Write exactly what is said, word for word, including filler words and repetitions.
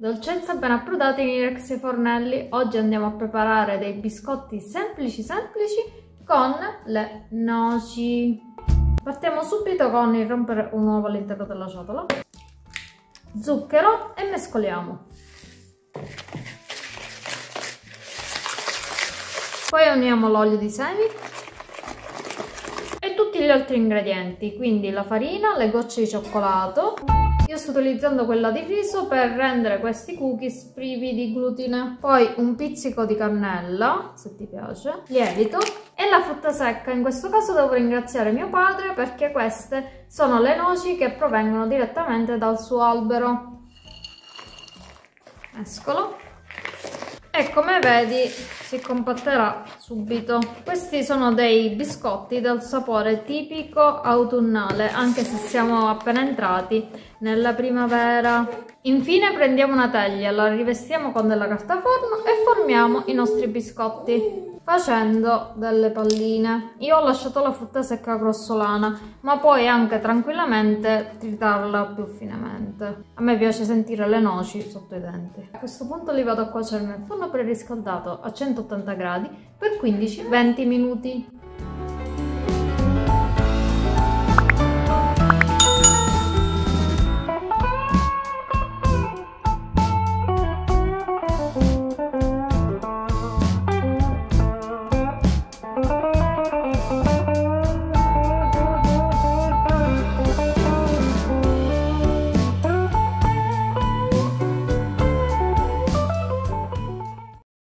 Dolcezza ben approdata in Irex ai fornelli. Oggi andiamo a preparare dei biscotti semplici semplici con le noci. Partiamo subito con il rompere un uovo all'interno della ciotola, zucchero e mescoliamo. Poi uniamo l'olio di semi e tutti gli altri ingredienti, quindi la farina, le gocce di cioccolato. Io sto utilizzando quella di riso per rendere questi cookies privi di glutine. Poi un pizzico di cannella, se ti piace, lievito e la frutta secca. In questo caso devo ringraziare mio padre perché queste sono le noci che provengono direttamente dal suo albero. Mescolo. E come vedi si compatterà subito. Questi sono dei biscotti dal sapore tipico autunnale, anche se siamo appena entrati nella primavera. Infine prendiamo una teglia, la rivestiamo con della carta forno e formiamo i nostri biscotti facendo delle palline. Io ho lasciato la frutta secca grossolana, ma puoi anche tranquillamente tritarla più finemente. A me piace sentire le noci sotto i denti. A questo punto li vado a cuocere nel forno preriscaldato a centottanta gradi per quindici venti minuti.